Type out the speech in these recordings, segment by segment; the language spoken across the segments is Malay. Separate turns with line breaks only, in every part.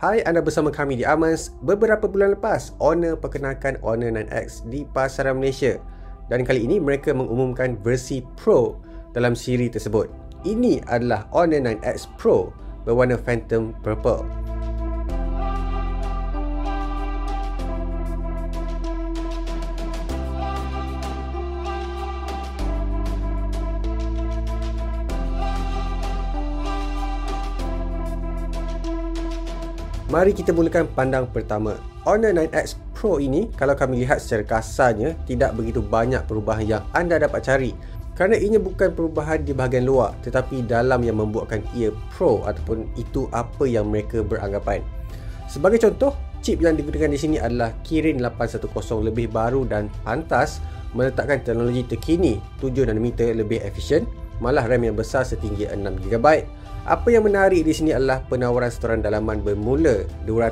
Hai, anda bersama kami di Amans. Beberapa bulan lepas, Honor perkenalkan Honor 9X di pasaran Malaysia. Dan kali ini mereka mengumumkan versi Pro dalam siri tersebut. Ini adalah Honor 9X Pro berwarna Phantom Purple. Mari kita mulakan pandang pertama. Honor 9X Pro ini, kalau kami lihat secara kasarnya, tidak begitu banyak perubahan yang anda dapat cari. Kerana ini bukan perubahan di bahagian luar, tetapi dalam yang membuatkan ia Pro, ataupun itu apa yang mereka beranggapan. Sebagai contoh, chip yang digunakan di sini adalah Kirin 810 lebih baru dan pantas meletakkan teknologi terkini 7nm lebih efisien, malah RAM yang besar setinggi 6GB. Apa yang menarik di sini adalah penawaran setoran dalaman bermula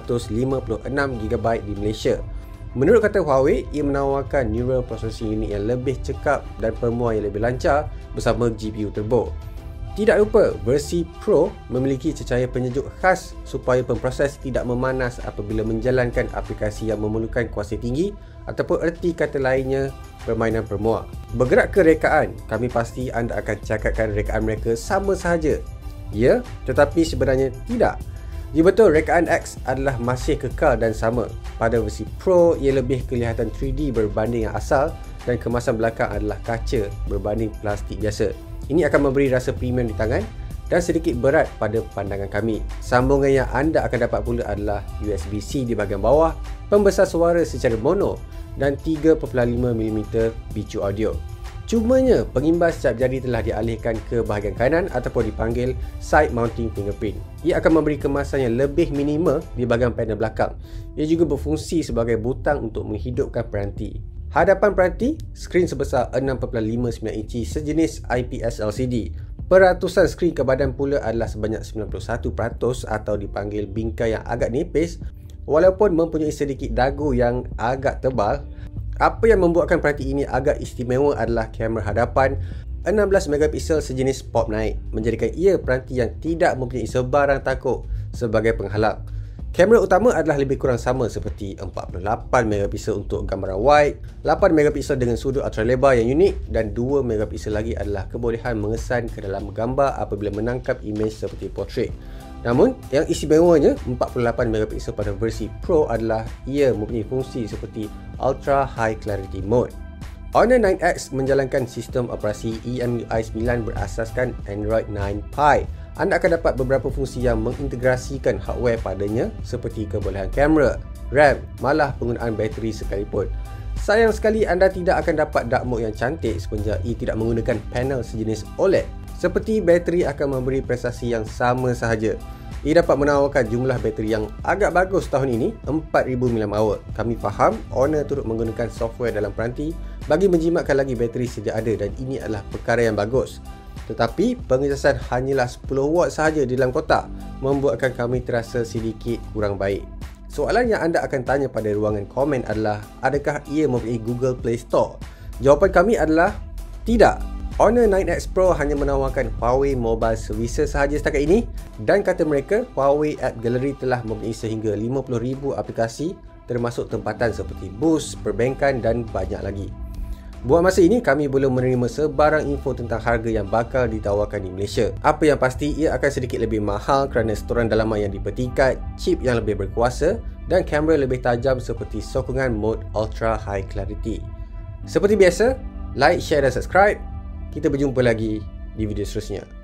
256GB di Malaysia. Menurut kata Huawei, ia menawarkan neural processing unit yang lebih cekap dan permuaan yang lebih lancar bersama GPU turbo. Tidak lupa, versi Pro memiliki cecair penyejuk khas supaya pemproses tidak memanas apabila menjalankan aplikasi yang memerlukan kuasa tinggi ataupun erti kata lainnya permainan permuaan. Bergerak ke rekaan, kami pasti anda akan cakapkan rekaan mereka sama sahaja. Ya, tetapi sebenarnya tidak. Ya betul, rekaan X adalah masih kekal dan sama. Pada versi Pro, ia lebih kelihatan 3D berbanding yang asal dan kemasan belakang adalah kaca berbanding plastik biasa. Ini akan memberi rasa premium di tangan dan sedikit berat pada pandangan kami. Sambungan yang anda akan dapat pula adalah USB-C di bahagian bawah, pembesar suara secara mono dan 3.5mm bicu audio. Cumanya, pengimbas cap jari telah dialihkan ke bahagian kanan ataupun dipanggil side mounting fingerprint. Ia akan memberi kemasan yang lebih minimal di bahagian panel belakang. Ia juga berfungsi sebagai butang untuk menghidupkan peranti. Hadapan peranti, skrin sebesar 6.59 inci sejenis IPS LCD. Peratusan skrin ke badan pula adalah sebanyak 91% atau dipanggil bingkai yang agak nipis, walaupun mempunyai sedikit dagu yang agak tebal. Apa yang membuatkan peranti ini agak istimewa adalah kamera hadapan 16MP sejenis pop naik, menjadikan ia peranti yang tidak mempunyai sebarang takuk sebagai penghalang. Kamera utama adalah lebih kurang sama seperti 48MP untuk gambaran wide, 8MP dengan sudut ultralebar yang unik dan 2MP lagi adalah kebolehan mengesan ke dalam gambar apabila menangkap imej seperti portrait. Namun, yang istimewanya 48MP pada versi Pro adalah ia mempunyai fungsi seperti Ultra High Clarity Mode. Honor 9X menjalankan sistem operasi EMUI 9 berasaskan Android 9 Pie. Anda akan dapat beberapa fungsi yang mengintegrasikan hardware padanya seperti kebolehan kamera, RAM, malah penggunaan bateri sekalipun. Sayang sekali anda tidak akan dapat dark mode yang cantik semenjak ia tidak menggunakan panel sejenis OLED. Seperti bateri akan memberi prestasi yang sama sahaja. Ia dapat menawarkan jumlah bateri yang agak bagus tahun ini, 4000 mAh. Kami faham Honor turut menggunakan software dalam peranti bagi menjimatkan lagi bateri sedia ada dan ini adalah perkara yang bagus. Tetapi pengecasan hanyalah 10W sahaja di dalam kotak, membuatkan kami terasa sedikit kurang baik. Soalan yang anda akan tanya pada ruangan komen adalah, adakah ia mempunyai Google Play Store? Jawapan kami adalah tidak. Honor 9X Pro hanya menawarkan Huawei Mobile Services sahaja setakat ini dan kata mereka, Huawei App Gallery telah mempunyai sehingga 50,000 aplikasi termasuk tempatan seperti bus, perbankan dan banyak lagi. Buat masa ini, kami belum menerima sebarang info tentang harga yang bakal ditawarkan di Malaysia. Apa yang pasti, ia akan sedikit lebih mahal kerana setoran dalaman yang dipertingkat, chip yang lebih berkuasa dan kamera lebih tajam seperti sokongan mode Ultra High Clarity. Seperti biasa, like, share dan subscribe. Kita berjumpa lagi di video seterusnya.